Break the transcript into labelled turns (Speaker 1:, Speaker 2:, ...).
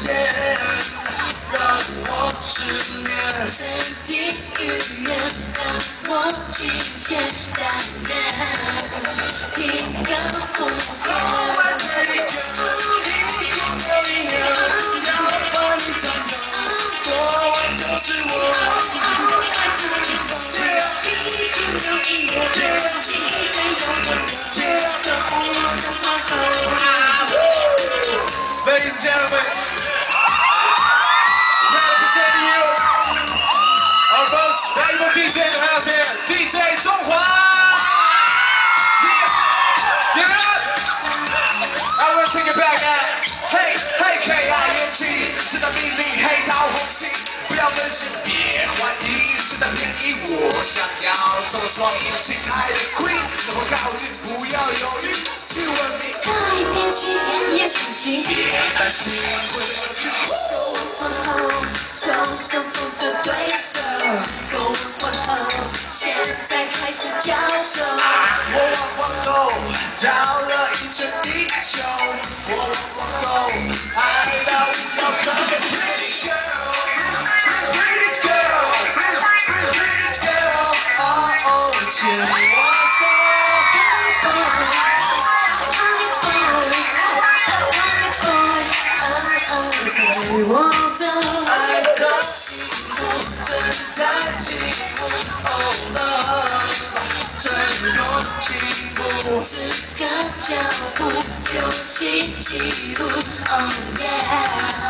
Speaker 1: yeah, 让我失眠。
Speaker 2: 在地狱面让我尽显淡然，提高呼吸。
Speaker 1: Oh my pretty girl， 一股有力量，要把你占有，过完就是我。Ladies and gentlemen, proud to present to you our most valuable DJ in the house here, DJ 中华。Give it up! I want to take it back now. Hey, hey, KING， 是的命令，黑桃红心，不要分心，别怀疑，是的便宜，我想要做双引擎爱的 Queen， 能否靠近，不要犹豫，去问你。
Speaker 2: 改变心也是心，
Speaker 1: 别担心会失去。
Speaker 2: 够婚后就胜负的对手，够婚后现在开始交手。
Speaker 1: 我往后绕了一圈地球，我往后爱到要成为 pretty girl，pretty girl，pretty girl， 哦，牵我手。
Speaker 2: 给我的
Speaker 1: 爱的幸福正在进步，Oh love， 正用进步。
Speaker 2: 4个脚步，游戏记录，Oh yeah。